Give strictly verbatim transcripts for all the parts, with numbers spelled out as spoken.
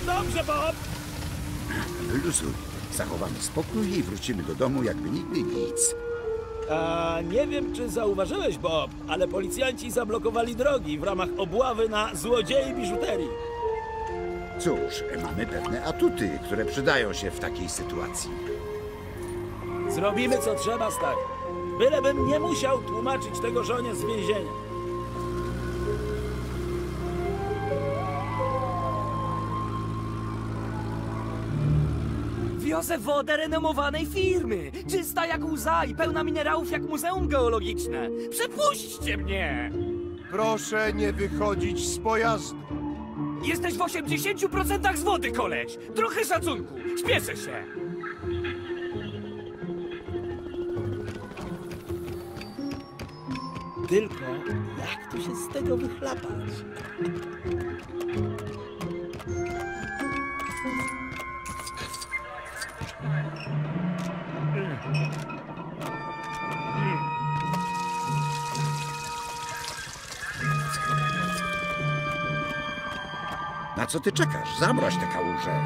dobrze, Bob! Wyluzuj. Zachowamy spokój i wrócimy do domu, jakby nigdy nic. A nie wiem, czy zauważyłeś, Bob, ale policjanci zablokowali drogi w ramach obławy na złodziei biżuterii. Cóż, mamy pewne atuty, które przydają się w takiej sytuacji. Zrobimy, co trzeba, stary. Bylebym nie musiał tłumaczyć tego żonie z więzienia. Wiozę wodę renomowanej firmy. Czysta jak łza i pełna minerałów jak muzeum geologiczne. Przepuśćcie mnie! Proszę nie wychodzić z pojazdu. Jesteś w osiemdziesięciu procentach z wody, koleś! Trochę szacunku! Śpieszę się! Tylko jak tu się z tego wychlapać? Na co ty czekasz? Zamroź tę kałużę.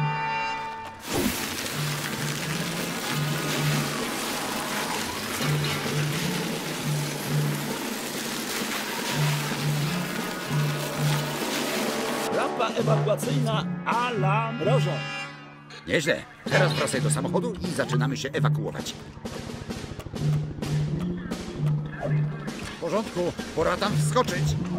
Rampa ewakuacyjna a la mrożą. Nieźle. Teraz wracaj do samochodu i zaczynamy się ewakuować. W porządku. Pora tam wskoczyć.